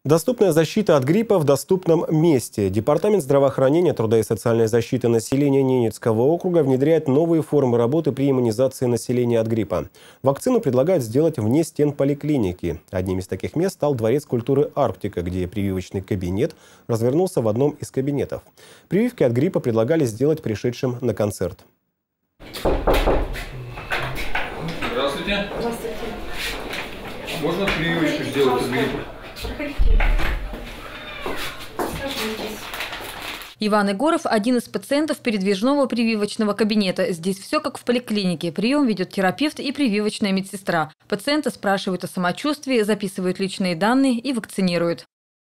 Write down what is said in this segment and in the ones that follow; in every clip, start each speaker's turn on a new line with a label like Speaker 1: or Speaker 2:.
Speaker 1: Доступная защита от гриппа в доступном месте. Департамент здравоохранения, труда и социальной защиты населения Ненецкого округа внедряет новые формы работы при иммунизации населения от гриппа. Вакцину предлагают сделать вне стен поликлиники. Одним из таких мест стал Дворец культуры «Арктика», где прививочный кабинет развернулся в одном из кабинетов. Прививки от гриппа предлагали сделать пришедшим на концерт.
Speaker 2: Здравствуйте.
Speaker 3: Здравствуйте.
Speaker 2: Можно прививочку сделать от гриппа?
Speaker 3: Проходите. Сажайтесь.
Speaker 4: Иван Егоров – один из пациентов передвижного прививочного кабинета. Здесь все как в поликлинике. Прием ведет терапевт и прививочная медсестра. Пациента спрашивают о самочувствии, записывают личные данные и вакцинируют.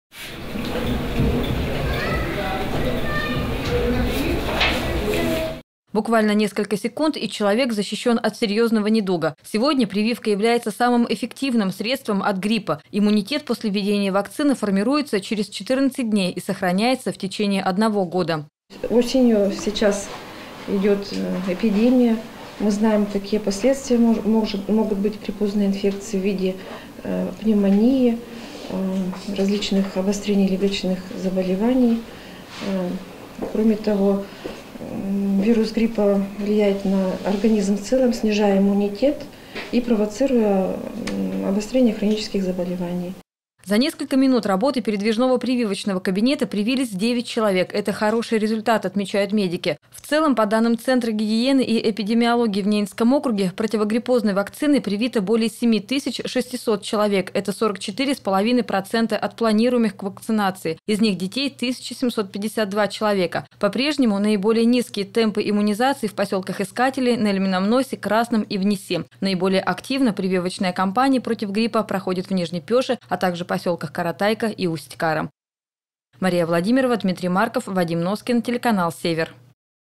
Speaker 4: Буквально несколько секунд, и человек защищен от серьезного недуга. Сегодня прививка является самым эффективным средством от гриппа. Иммунитет после введения вакцины формируется через 14 дней и сохраняется в течение 1 года.
Speaker 3: Осенью сейчас идет эпидемия. Мы знаем, какие последствия могут быть при поздней инфекции в виде пневмонии, различных обострений легочных заболеваний. Кроме того, вирус гриппа влияет на организм в целом, снижая иммунитет и провоцируя обострение хронических заболеваний.
Speaker 4: За несколько минут работы передвижного прививочного кабинета привились 9 человек. Это хороший результат, отмечают медики. В целом, по данным Центра гигиены и эпидемиологии в Ненецком округе, противогриппозной вакциной привито более 7600 человек. Это 44,5% от планируемых к вакцинации. Из них детей 1752 человека. По-прежнему наиболее низкие темпы иммунизации в поселках Искатели, Нельмином Носе, Красном и Внесе. Наиболее активно прививочная кампания против гриппа проходит в Нижней Пеше, а также поселках Каратайка и Усть-Кара. Мария Владимирова, Дмитрий Марков, Вадим Носкин, телеканал «Север».